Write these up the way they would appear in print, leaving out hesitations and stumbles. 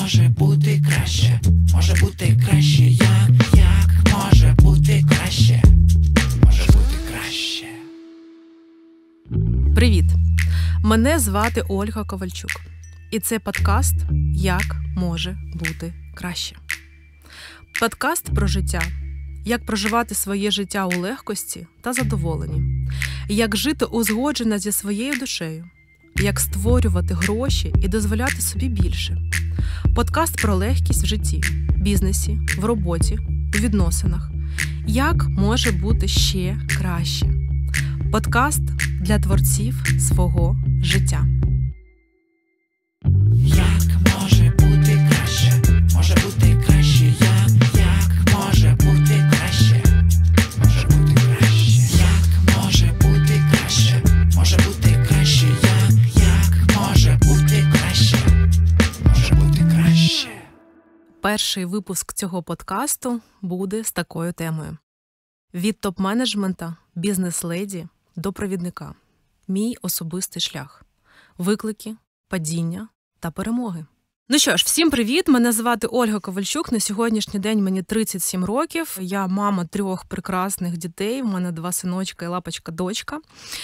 може бути краще? Може бути краще, як може бути краще? Може бути краще. Привіт! Мене звати Ольга Ковальчук. І це подкаст «Як може бути краще». Подкаст про життя. Як проживати своє життя у легкості та задоволенні. Як жити узгоджено зі своєю душею. Як створювати гроші і дозволяти собі більше. Подкаст про легкість в житті, бізнесі, в роботі, у відносинах. Як може бути ще краще. Подкаст для творців свого життя. Як може бути краще? Може бути краще, як може бути краще? Може бути краще. Як може бути краще? Може бути краще, як може бути краще? Може бути краще. Перший випуск цього подкасту буде з такою темою. Від топ-менеджмента, бізнес-леді до провідника. Мій особистий шлях. Виклики, падіння та перемоги. Ну що ж, всім привіт! Мене звати Ольга Ковальчук. На сьогоднішній день мені 37 років. Я мама 3 прекрасних дітей. У мене 2 синочка і лапочка-дочка.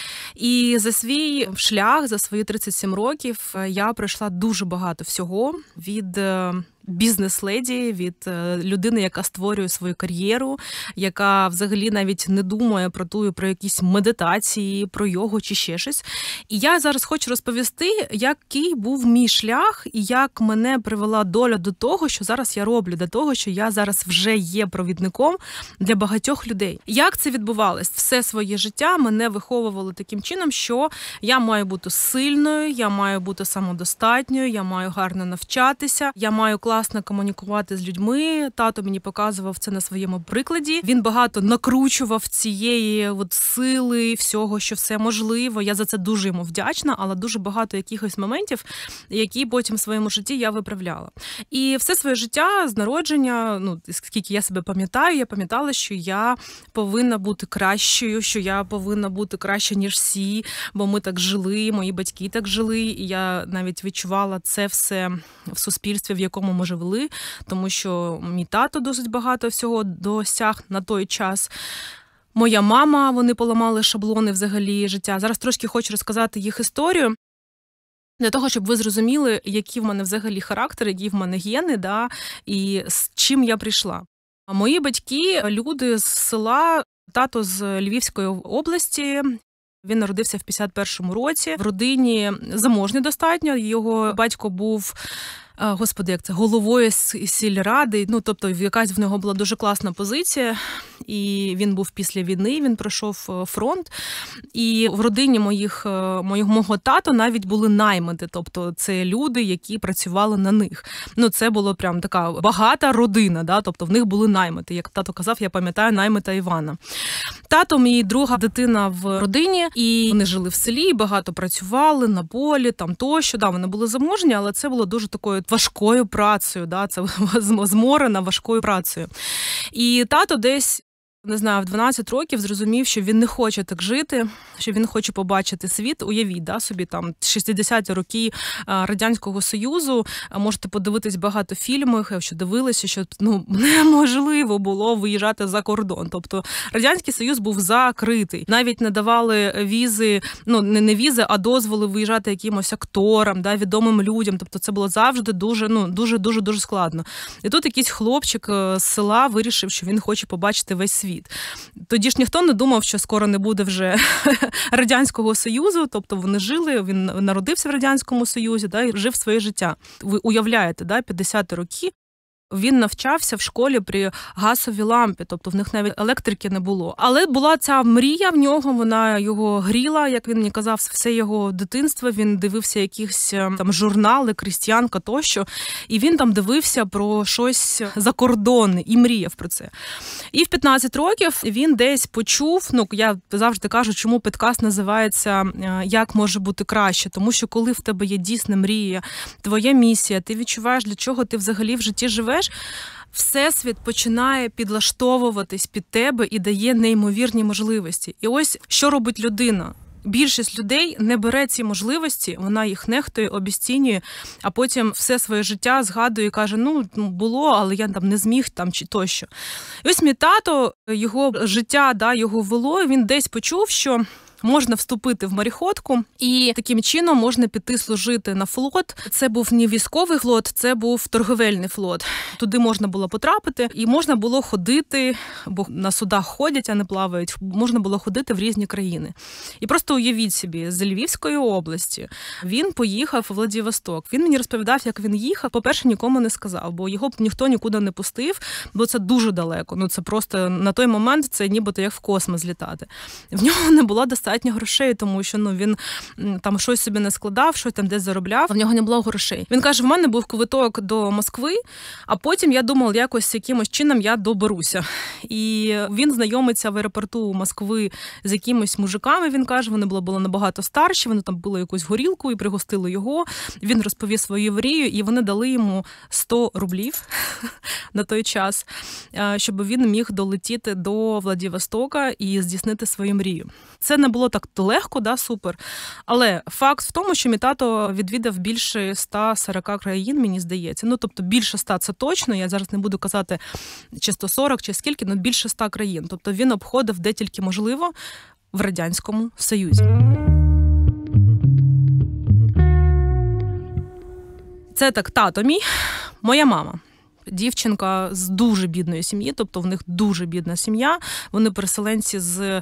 І за свій шлях, за свої 37 років я пройшла дуже багато всього. Від бізнес-леді, від людини, яка створює свою кар'єру, яка взагалі навіть не думає про якісь медитації, про йогу чи ще щось. І я зараз хочу розповісти, який був мій шлях і як мене привела доля до того, що зараз я роблю, до того, що я зараз вже є провідником для багатьох людей. Як це відбувалось? Все своє життя мене виховували таким чином, що я маю бути сильною, я маю бути самодостатньою, я маю гарно навчатися, я маю класно комунікувати з людьми. Тато мені показував це на своєму прикладі. Він багато накручував цієї сили, всього, що все можливо. Я за це дуже йому вдячна, але дуже багато якихось моментів, які потім в своєму житті я виправляла. І все своє життя з народження, скільки я себе пам'ятаю, я пам'ятала, що я повинна бути кращою, що я повинна бути краще, ніж всі, бо ми так жили, мої батьки так жили, і я навіть відчувала це все в суспільстві, в якому ми жили, тому що мій тато досить багато всього досяг на той час. Моя мама, вони поламали шаблони взагалі життя. Зараз трошки хочу розказати їх історію, для того, щоб ви зрозуміли, які в мене взагалі характери, які в мене гени, і з чим я прийшла. Мої батьки – люди з села, тато з Львівської області. Він народився в 51-му році. В родині заможний достатньо. Його батько був, головою сільради, тобто якась в нього була дуже класна позиція. І він був після війни, він пройшов фронт. І в родині мого тата навіть були наймити, тобто це люди, які працювали на них. Це було прям така багата родина, тобто в них були наймити. Як тато казав, я пам'ятаю наймита Івана. Тато мій друга дитина в родині, і вони жили в селі, багато працювали на полі, тощо. Вони були заможні, але це було дуже такою важкою працею, це зморена важкою працею. І тато десь, в 12 років зрозумів, що він не хоче так жити, що він хоче побачити світ. Уявіть, собі 60-ті роки Радянського Союзу, можете подивитись багато фільмів, що дивилися, що неможливо було виїжджати за кордон. Тобто Радянський Союз був закритий. Навіть не давали візи, не візи, а дозволи виїжджати якимось акторам, відомим людям. Тобто це було завжди дуже складно. І тут якийсь хлопчик з села вирішив, що він хоче побачити весь світ. Тоді ж ніхто не думав, що скоро не буде вже Радянського Союзу, тобто вони жили, він народився в Радянському Союзі, і жив своє життя. Ви уявляєте, 50-ті роки, він навчався в школі при газовій лампі, тобто в них навіть електрики не було. Але була ця мрія в нього, вона його гріла, як він мені казав, все його дитинство. Він дивився якісь журнали, Крістіанка тощо, і він дивився про щось закордонне і мріяв про це. І в 15 років він десь почув, я завжди кажу, чому підкаст називається «Як може бути краще», тому що коли в тебе є дійсна мрія, твоя місія, ти відчуваєш, для чого ти взагалі в житті живеш, Всесвіт починає підлаштовуватись під тебе і дає неймовірні можливості. І ось що робить людина? більшість людей не бере ці можливості, вона їх нехтує, обіцінює, а потім все своє життя згадує і каже, було, але я там не зміг там чи тощо. І ось мій тато, його життя, його вело, він десь почув, що можна вступити в мореходку, і таким чином можна піти служити на флот. Це був не військовий флот, це був торговельний флот. Туди можна було потрапити, і можна було ходити, бо на судах ходять, а не плавають, можна було ходити в різні країни. І просто уявіть собі, з Львівської області він поїхав у Владивосток. Він мені розповідав, як він їхав. По-перше, нікому не сказав, бо його б ніхто нікуди не пустив, бо це дуже далеко. Це просто на той момент це нібито як в космос літати. В нього не було достатньо грошей, тому що він там щось собі не складав, щось там десь заробляв, а в нього не було грошей. Він каже, в мене був квиток до Москви, а потім я думав, якимось чином я доберуся. І він знайомиться в аеропорту Москви з якимось мужиками, він каже, вони були набагато старші, вони там пили якусь горілку і пригостили його. Він розповів свою мрію, і вони дали йому 100 рублів на той час, щоб він міг долетіти до Владивостока і здійснити свою мрію. Це не було так легко, супер. Але факт в тому, що мій тато відвідав більше 140 країн, мені здається. Тобто більше 100 – це точно, я зараз не буду казати, чи 140, чи скільки, але більше 100 країн. Тобто він обходив де тільки можливо в Радянському Союзі. Це так тато мій, моя мама. Дівчинка з дуже бідної сім'ї, тобто в них дуже бідна сім'я. Вони переселенці з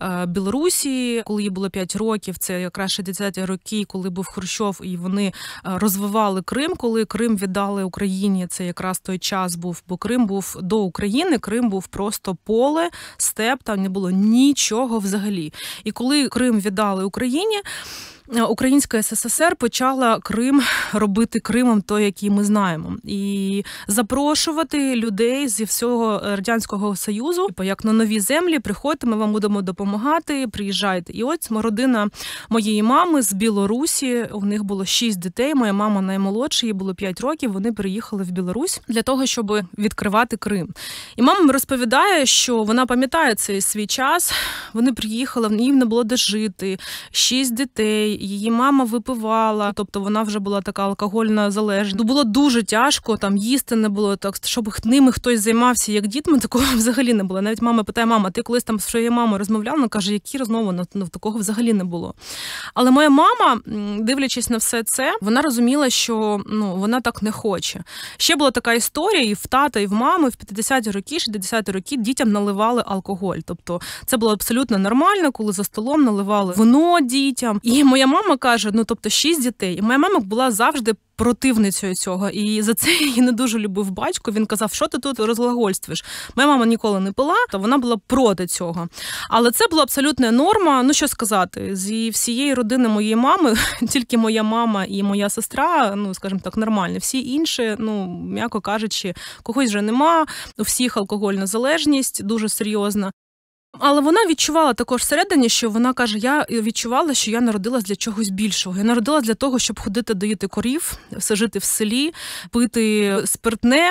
Білорусі, коли їй було 5 років, це якраз 60-ті роки, коли був Хрущов, і вони розвивали Крим, коли Крим віддали Україні, це якраз той час був, бо Крим був до України, Крим був просто поле, степ, там не було нічого взагалі. І коли Крим віддали Україні, Українська СССР почала Крим робити Кримом той, який ми знаємо. І запрошувати людей зі всього Радянського Союзу, як на нові землі, приходьте, ми вам будемо допомагати, приїжджайте. І ось родина моєї мами з Білорусі, у них було 6 дітей, моя мама наймолодша, їй було 5 років, вони приїхали в Білорусь для того, щоб відкривати Крим. І мама розповідає, що вона пам'ятає цей свій час, вони приїхали, їм не було де жити, 6 дітей, її мама випивала, тобто вона вже була така алкогольна залежна. Було дуже тяжко, там їсти не було, так, щоб ними хтось займався як дітьми, такого взагалі не було. Навіть мама питає, мама, ти колись там з своєю мамою розмовляла? Вона каже, які розмови? Такого взагалі не було. Але моя мама, дивлячись на все це, вона розуміла, що вона так не хоче. Ще була така історія, і в тата, і в мами в 50-ті роки, 60-ті роки дітям наливали алкоголь. Тобто це було абсолютно нормально, коли за столом наливали вино дітям. І моя мама каже, тобто 6 дітей. І моя мама була завжди противницею цього. І за це її не дуже любив батько. Він казав, що ти тут розглагольствуєш? Моя мама ніколи не пила, то вона була проти цього. Але це була абсолютна норма. Що сказати, зі всієї родини моєї мами, тільки моя мама і моя сестра, скажімо так, нормальні. Всі інші, м'яко кажучи, когось вже нема, у всіх алкогольна залежність дуже серйозна. Але вона відчувала також всередині, що вона каже, я відчувала, що я народилась для чогось більшого. Я народилась для того, щоб ходити доїти корів, жити в селі, пити спиртне.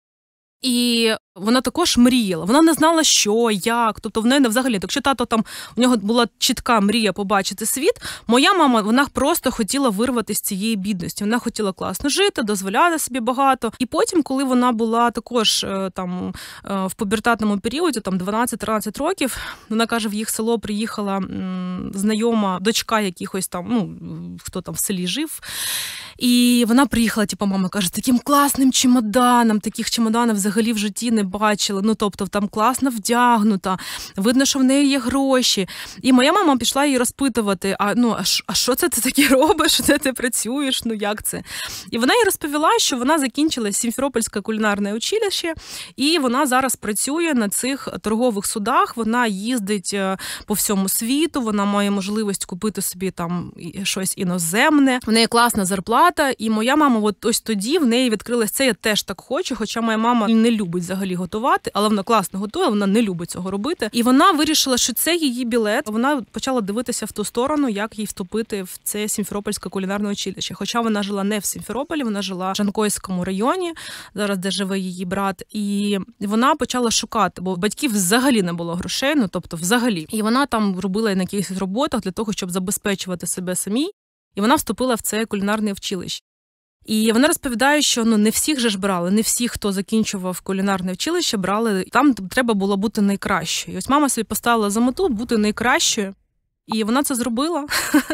І вона також мріяла. Вона не знала, що, як. Тобто в неї взагалі, якщо тато там, у нього була чітка мрія побачити світ, моя мама, вона просто хотіла вирватися з цієї бідності. Вона хотіла класно жити, дозволяти собі багато. І потім, коли вона була також там в пубертатному періоді, там 12-13 років, вона каже, в їх село приїхала знайома дочка якихось там, хто там в селі жив. І вона приїхала, мама каже, з таким класним чемоданом, таких чемоданів взагалі в житті не бачила. Тобто там класно вдягнута, видно, що в неї є гроші. І моя мама пішла її розпитувати, а що це ти таке робиш, де ти працюєш, як це? І вона їй розповіла, що вона закінчила Сімферопольське кулінарне училище, і вона зараз працює на цих торгових судах, вона їздить по всьому світу, вона має можливість купити собі там щось іноземне, в неї класна зарплата. І моя мама, ось тоді в неї відкрилось це, я теж так хочу, хоча моя мама не любить взагалі взагалі готувати, але вона класно готує, вона не любить цього робити. І вона вирішила, що це її білет. Вона почала дивитися в ту сторону, як їй вступити в це Сімферопольське кулінарне училище. Хоча вона жила не в Сімферополі, вона жила в Жанкойському районі, зараз де живе її брат. І вона почала шукати, бо батьків взагалі не було грошей, тобто взагалі. І вона там робила на якихось роботах для того, щоб забезпечувати себе самій. І вона вступила в це кулінарне училище. І вона розповідає, що не всіх же ж брали, не всі, хто закінчував кулінарне училище, брали. Там треба було бути найкращою. І ось мама собі поставила за мету бути найкращою. І вона це зробила.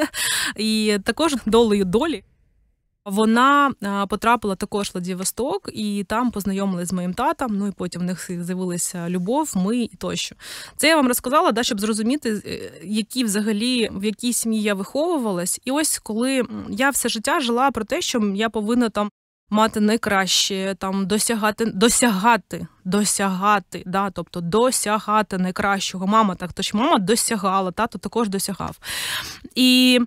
І також долею долі вона потрапила також в Владивосток, і там познайомилась з моїм татом, і потім в них з'явилася любов, ми і тощо. Це я вам розказала, щоб зрозуміти, в якій сім'ї я виховувалась. І ось коли я все життя жила про те, що я повинна там мати найкраще, там досягати, тобто досягати найкращого. Мама досягала, тато також досягав. І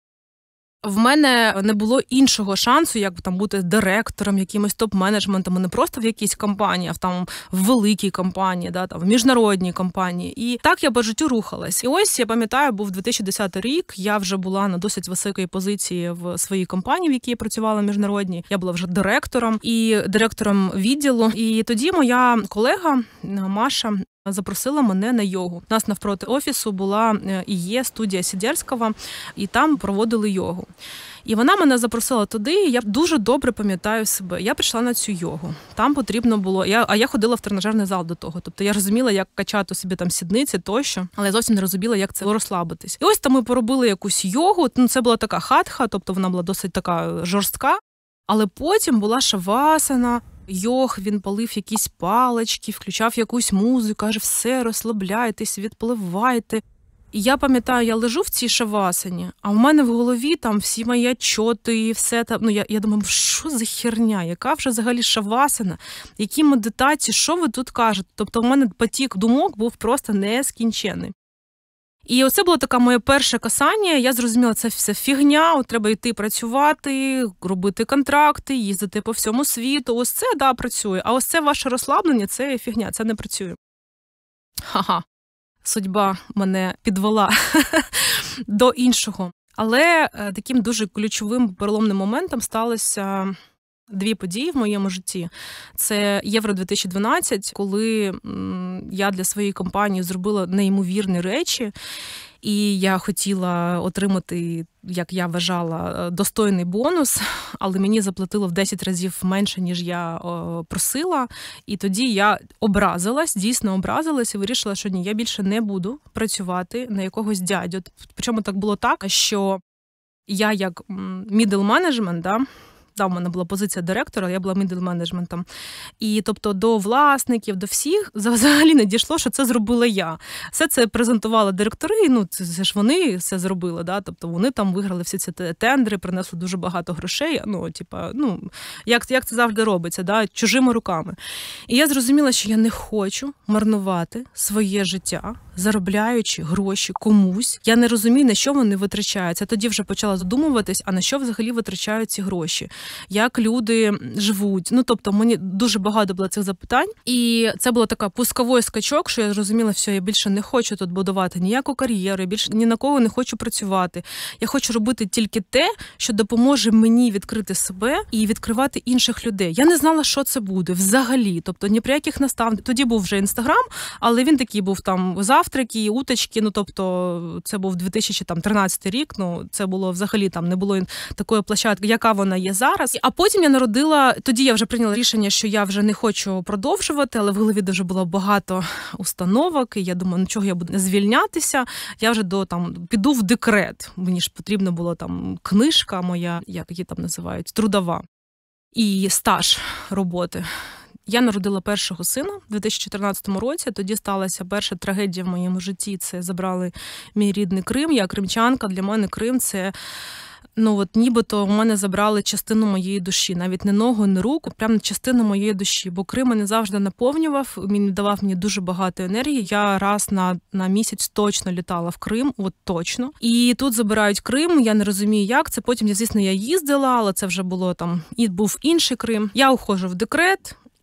в мене не було іншого шансу, як там бути директором, якимось топ-менеджментом, не просто в якійсь компанії, а там в великій компанії, там, в міжнародній компанії. І так я по життю рухалась. І ось, я пам'ятаю, був 2010 рік, я вже була на досить високій позиції в своїй компанії, в якій я працювала міжнародній. Я була вже директором директором відділу. І тоді моя колега Маша запросила мене на йогу. У нас навпроти офісу була і є студія Сідерського, і там проводили йогу. І вона мене запросила туди, і я дуже добре пам'ятаю себе. Я прийшла на цю йогу. Там потрібно було... Я ходила в тренажерний зал до того. Тобто я розуміла, як качати собі там сідниці тощо, але я зовсім не розуміла, як це розслабитись. І ось там ми поробили якусь йогу. Це була така хатха, тобто вона була досить така жорстка. Але потім була шавасана. Йог, він палив якісь палички, включав якусь музику, каже, все, розслабляйтесь, відпливайте. І я пам'ятаю, я лежу в цій шавасані, а в мене в голові там всі мої отчоти і все там. Я думаю, що за херня, яка вже взагалі шавасана, які медитації, що ви тут кажете? Тобто в мене потік думок був просто нескінчений. І оце було таке моє перше касання, я зрозуміла, це все фігня, треба йти працювати, робити контракти, їздити по всьому світу, ось це, працює, а ось це ваше розслаблення, це фігня, це не працює. Ха-ха, судьба мене підвела до іншого. Але таким дуже ключовим переломним моментом сталося дві події в моєму житті. Це Євро-2012, коли я для своєї компанії зробила неймовірні речі, і я хотіла отримати, як я вважала, достойний бонус, але мені заплатило в 10 разів менше, ніж я просила. І тоді я дійсно образилась і вирішила, що ні, я більше не буду працювати на якогось дядю. Причому так було так, що я як middle management, в мене була позиція директора, я була мідл-менеджментом. І, тобто, до власників, до всіх взагалі не дійшло, що це зробила я. Все це презентували директори, це ж вони все зробили, тобто вони там виграли всі ці тендери, принесли дуже багато грошей, як це завжди робиться, чужими руками. І я зрозуміла, що я не хочу марнувати своє життя, заробляючи гроші комусь. Я не розумію, на що вони витрачаються. Тоді вже почала задумуватись, а на що взагалі витрачають ці гроші. Як люди живуть. Тобто, мені дуже багато було цих запитань. І це було така пусковий скачок, що я зрозуміла, все, я більше не хочу тут будувати ніяку кар'єру, я більше ні на кого не хочу працювати. Я хочу робити тільки те, що допоможе мені відкрити себе і відкривати інших людей. Я не знала, що це буде взагалі. Тобто, ні про яких наставників. Тоді був вже Інстаграм, але він такий був там завтраки, уточки, тобто, це був 2013 рік, це було взагалі там не було такої площадки, яка вона є зараз. А потім я тоді я вже прийняла рішення, що я вже не хочу продовжувати, але в голові дуже було багато установок, і я думаю, чого я буду звільнятися, я вже піду в декрет. Мені ж потрібна була там книжка моя, як її там називають, трудова, і стаж роботи. Я народила першого сина в 2014 році, тоді сталася перша трагедія в моєму житті, це забрали мій рідний Крим, я кримчанка, для мене Крим – це нібито в мене забрали частину моєї душі. Навіть не ногу, не руку, прямо частину моєї душі. Бо Крим мене завжди наповнював, він давав мені дуже багато енергії. Я раз на місяць точно літала в Крим, точно. І тут забирають Крим, я не розумію, як це. Потім, звісно, я їздила, але це вже було і був інший Крим. Я уходжу в декрет.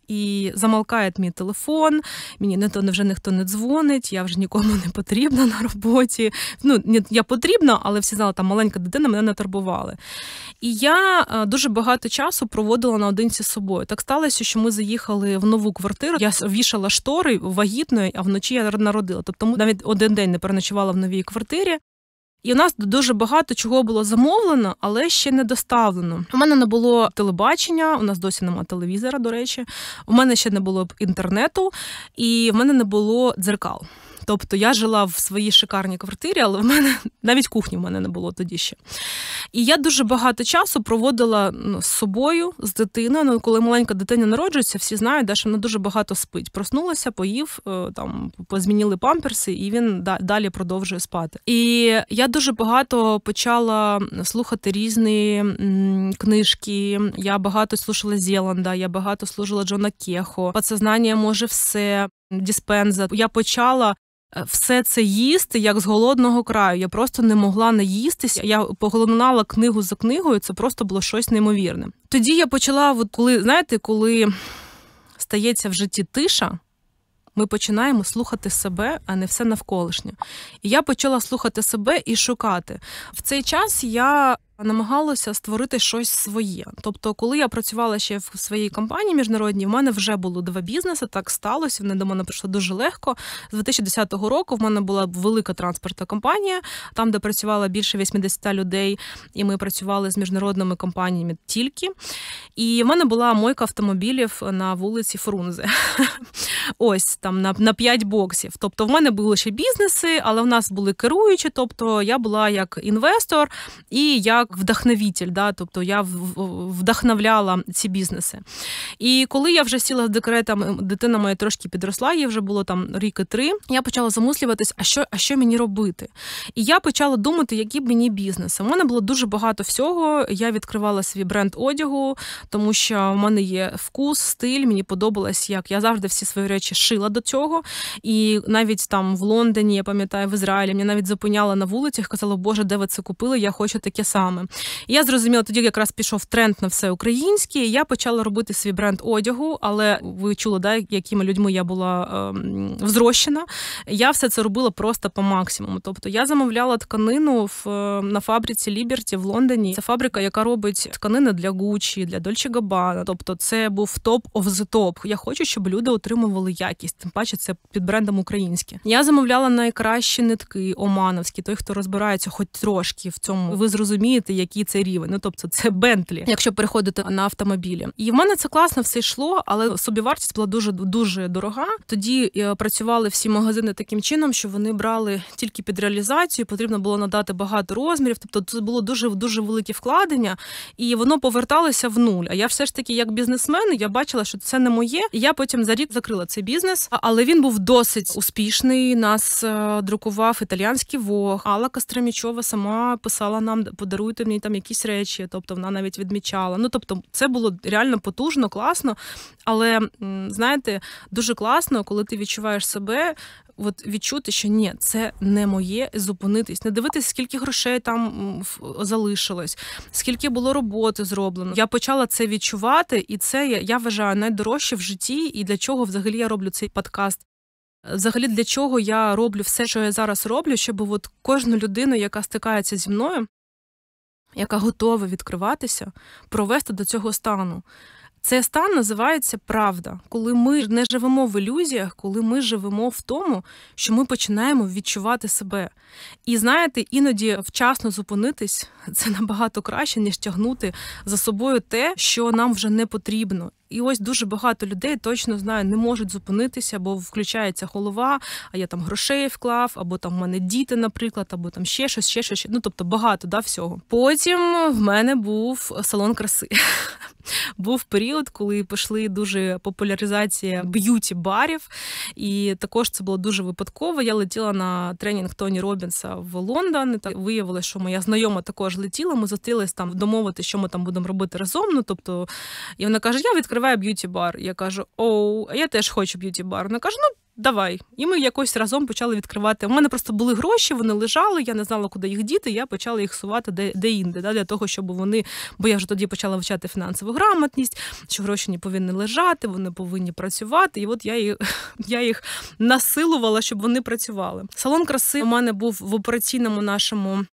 і замолкає мій телефон, мені вже ніхто не дзвонить, я вже нікому не потрібна на роботі. Я потрібна, але всі знали, там маленька дитина, мене не турбували. І я дуже багато часу проводила наодинці з собою. Так сталося, що ми заїхали в нову квартиру, я вішала штори вагітною, а вночі я народила. Тобто ми навіть один день не переночувала в новій квартирі. І у нас дуже багато чого було замовлено, але ще не доставлено. У мене не було телебачення, у нас досі немає телевізора, до речі. У мене ще не було інтернету, і в мене не було дзеркал. Тобто я жила в своїй шикарній квартирі, але в мене навіть кухні в мене не було тоді ще. І я дуже багато часу проводила з собою, з дитиною. Коли маленька дитина народжується, всі знають, що вона дуже багато спить. Проснулася, поїв, там, позмінили памперси, і він далі продовжує спати. І я дуже багато почала слухати різні книжки. Я багато слухала Зеланда, я багато слухала Джона Кехо. «Подсознання може все», Диспенза. Я почала все це їсти, як з голодного краю. Я просто не могла наїстися. Я поглинала книгу за книгою, це просто було щось неймовірне. Тоді я почала, коли стається в житті тиша, ми починаємо слухати себе, а не все навколишнє. І я почала слухати себе і шукати. В цей час я намагалася створити щось своє. Тобто, коли я працювала ще в своїй компанії міжнародній, в мене вже було 2 бізнеси, так сталося, вони до мене прийшли дуже легко. З 2010 року в мене була велика транспортна компанія, там, де працювало більше 80 людей, і ми працювали з міжнародними компаніями тільки. І в мене була мойка автомобілів на вулиці Фрунзе. Ось, там, на 5 боксів. Тобто, в мене були ще бізнеси, але в нас були керуючі, тобто, я була як інвестор і як вдохновитель, тобто я вдохновляла ці бізнеси. І коли я вже сіла з декретом, дитина моя трошки підросла, їй вже було там 3 роки, я почала замислюватись, а що мені робити? І я почала думати, які б мені бізнеси. У мене було дуже багато всього, я відкривала свій бренд одягу, тому що в мене є вкус, стиль, мені подобалось, як я завжди всі свої речі шила до цього. І навіть там в Лондоні, я пам'ятаю, в Ізраїлі, мене навіть зупиняли на вулицях, казали, Боже, де ви це купили, я хочу таке саме. І я зрозуміла, тоді якраз пішов тренд на все українське, і я почала робити свій бренд одягу, але ви чули, якими людьми я була взрощена. Я все це робила просто по максимуму. Тобто я замовляла тканину на фабриці Liberty в Лондоні. Це фабрика, яка робить тканини для Gucci, для Dolce Gabbana. Тобто це був топ of the top. Я хочу, щоб люди отримували якість. Тим паче це під брендом українське. Я замовляла найкращі нитки омановські. Той, хто розбирається хоч трошки в цьому, ви зрозумієте, який це рівень. Тобто це Бентлі, якщо переходити на автомобілі. І в мене це класно все йшло, але собівартість була дуже дорога. Тоді працювали всі магазини таким чином, що вони брали тільки під реалізацію, потрібно було надати багато розмірів, тобто це було дуже велике вкладення, і воно поверталося в нуль. А я все ж таки, як бізнесмен, я бачила, що це не моє, і я потім за рік закрила цей бізнес, але він був досить успішний, нас друкував італійський Vogue, Алла Костромічова сама писала нам, подаруйте мені там якісь речі, тобто вона навіть відмічала. Тобто це було реально потужно, класно, але, знаєте, дуже класно, коли ти відчуваєш себе, відчути, що ні, це не моє, зупинитись, не дивитись, скільки грошей там залишилось, скільки було роботи зроблено. Я почала це відчувати, і це, я вважаю, найдорожче в житті, і для чого взагалі я роблю цей подкаст. Взагалі, для чого я роблю все, що я зараз роблю, щоб кожну людину, яка стикається зі мною, яка готова відкриватися, провести до цього стану. Цей стан називається правда, коли ми не живемо в ілюзіях, коли ми живемо в тому, що ми починаємо відчувати себе. І знаєте, іноді вчасно зупинитись – це набагато краще, ніж тягнути за собою те, що нам вже не потрібно. І ось дуже багато людей, точно знаю, не можуть зупинитися, бо включається голова, а я там грошей вклав, або там в мене діти, наприклад, або там ще щось. Тобто багато, всього. Потім в мене був салон краси. Був період, коли пішли дуже популяризація б'юті-барів, і також це було дуже випадково. Я летіла на тренінг Тоні Робінса в Лондон, і виявилося, що моя знайома також летіла, ми зустрілись там домовити, що ми там будемо робити разом. І вона каже, я відкриваю б'юті-бар. Я кажу, а я теж хочу б'юті-бар. Вона каже, давай. І ми якось разом почали відкривати. У мене просто були гроші, вони лежали, я не знала, куди їх діти, я почала їх сувати де-інде, для того, щоб вони, бо я вже тоді почала вивчати фінансову грамотність, що гроші не повинні лежати, вони повинні працювати, і от я їх насилувала, щоб вони працювали. Салон краси у мене був в операційному нашому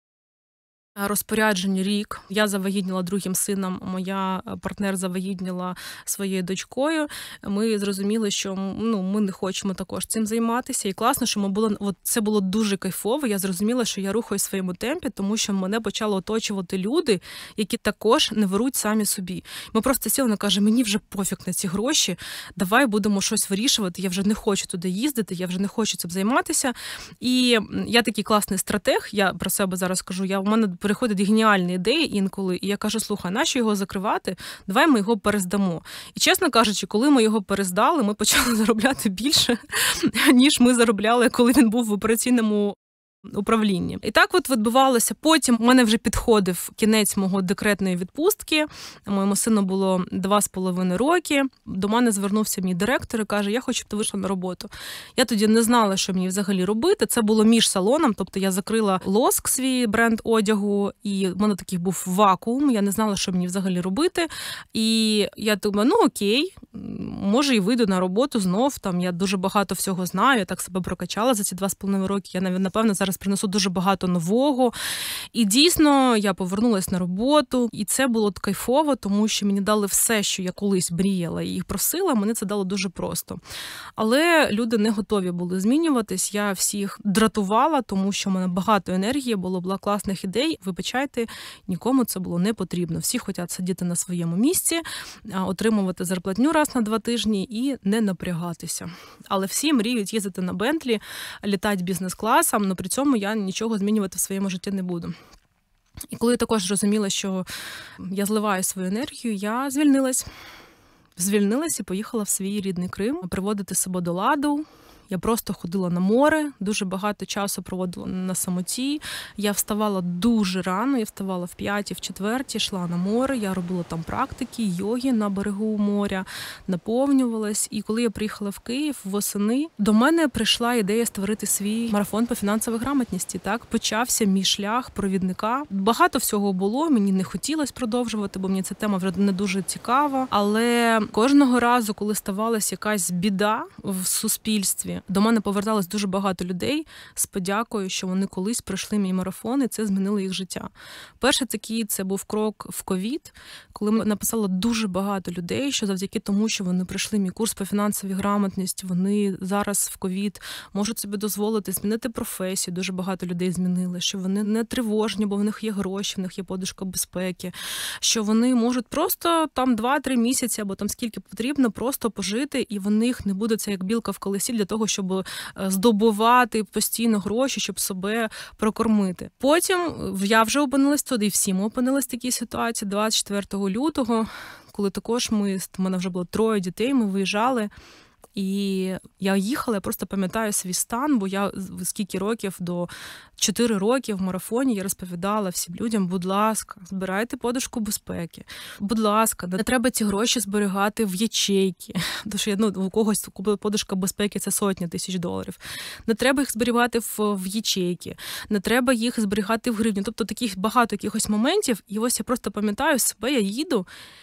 розпорядженні рік. Я завагітніла другим сином, моя партнер завагітніла своєю дочкою. Ми зрозуміли, що ми не хочемо також цим займатися. І класно, що це було дуже кайфово. Я зрозуміла, що я рухаю в своєму темпі, тому що мене почали оточувати люди, які також не беруть самі собі. Ми просто сіли, вона каже, мені вже пофіг на ці гроші, давай будемо щось вирішувати, я вже не хочу туди їздити, я вже не хочу цим займатися. І я такий класний стратег, я про себе зараз кажу, у мене приходять геніальні ідеї інколи, і я кажу, слухай, нащо його закривати? Давай ми його перездамо. І, чесно кажучи, коли ми його перездали, ми почали заробляти більше, ніж ми заробляли, коли він був в операційному управлінні. І так от відбувалося. Потім у мене вже підходив кінець мого декретної відпустки. Моєму сину було 2,5 роки. До мене звернувся мій директор і каже, я хочу, щоб ти вийшла на роботу. Я тоді не знала, що мені взагалі робити. Це було між салоном, тобто я закрила Лоск, свій бренд одягу, і в мене такий був вакуум, я не знала, що мені взагалі робити. І я думаю, окей, може і вийду на роботу знов, я дуже багато всього знаю, я так себе прокачала за ці 2,5 роки. Я, напевно, зараз принесу дуже багато нового. І дійсно, я повернулася на роботу, і це було кайфово, тому що мені дали все, що я колись мріяла і просила, мені це дало дуже просто. Але люди не готові були змінюватись, я всіх дратувала, тому що в мене багато енергії, було класних ідей. Вибачайте, нікому це було не потрібно. Всі хочуть сидіти на своєму місці, отримувати зарплатню раз на 2 тижні і не напрягатися. Але всі мріють їздити на Бентлі, літати бізнес-класом, але при цьому я нічого змінювати в своєму житті не буду. І коли я також зрозуміла, що я зливаю свою енергію, я звільнилась і поїхала в свій рідний Крим приводити себе до ладу. Я просто ходила на море, дуже багато часу проводила на самоті. Я вставала дуже рано, я вставала в 5, в 4, йшла на море, я робила там практики, йоги на берегу моря, наповнювалась. І коли я приїхала в Київ восени, до мене прийшла ідея створити свій марафон по фінансовій грамотності. Так, почався мій шлях провідника. Багато всього було, мені не хотілося продовжувати, бо мені ця тема вже не дуже цікава. Але кожного разу, коли ставалася якась біда в суспільстві, до мене поверталось дуже багато людей з подякою, що вони колись пройшли мій марафон, і це змінило їх життя. Перший такий, це був крок в ковід, коли написало дуже багато людей, що завдяки тому, що вони пройшли мій курс по фінансовій грамотності, вони зараз в ковід можуть собі дозволити змінити професію. Дуже багато людей змінили, що вони не тривожні, бо в них є гроші, в них є подушка безпеки, що вони можуть просто 2-3 місяці або скільки потрібно просто пожити, і в них не буде це як білка в колесі для того, щоб здобувати постійно гроші, щоб себе прокормити. Потім я вже опинилась туди, і всі ми опинились в такій ситуації 24 лютого, коли також в мене вже було 3 дітей, ми виїжджали. І я їхала, я просто пам'ятаю свій стан, бо я скільки років, до 4 роки в марафоні я розповідала всім людям, будь ласка, збирайте подушку безпеки, будь ласка, не треба ці гроші зберігати в ячейки, тому що у когось подушка безпеки – це $100 000. Не треба їх зберігати в ячейки, не треба їх зберігати в гривні. Тобто таких багато якихось моментів, і ось я просто пам'ятаю себе, я їду,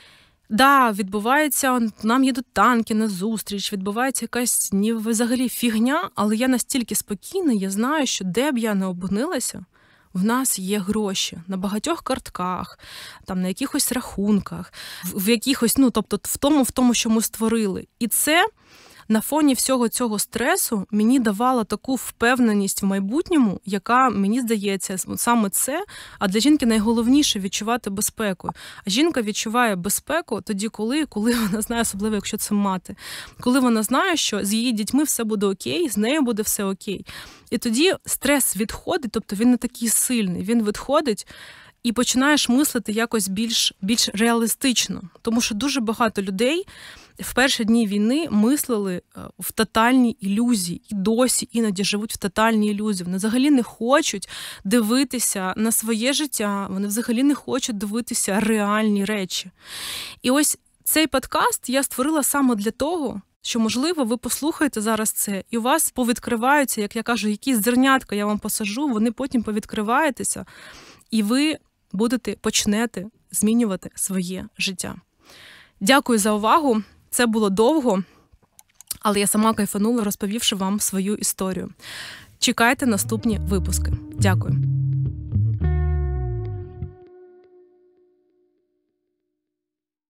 відбувається, нам їдуть танки на зустріч, відбувається якась взагалі фігня, але я настільки спокійна, я знаю, що де б я не опинилася, в нас є гроші на багатьох картках, на якихось рахунках, в якихось, тобто в тому, що ми створили. І це на фоні всього цього стресу мені давала таку впевненість в майбутньому, яка, мені здається, саме це, а для жінки найголовніше відчувати безпеку. А жінка відчуває безпеку тоді, коли вона знає, особливо, якщо це мати, коли вона знає, що з її дітьми все буде окей, з нею буде все окей. І тоді стрес відходить, тобто він не такий сильний, він відходить, і починаєш мислити якось більш реалістично. Тому що дуже багато людей в перші дні війни мислили в тотальній ілюзії. І досі іноді живуть в тотальній ілюзії. Вони взагалі не хочуть дивитися на своє життя, вони взагалі не хочуть дивитися реальні речі. І ось цей подкаст я створила саме для того, що, можливо, ви послухаєте зараз це, і у вас повідкриваються, як я кажу, якісь зернятка я вам посажу, вони потім повідкриваєтеся, і ви почнете змінювати своє життя. Дякую за увагу. Це було довго, але я сама кайфанула, розповівши вам свою історію. Чекайте наступні випуски. Дякую.